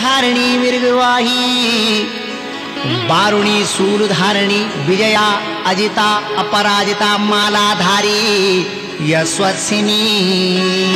धारणी मिर्गवाही बारुणी सूल धारणी विजया अजिता अपराजिता मालाधारी यशस्विनी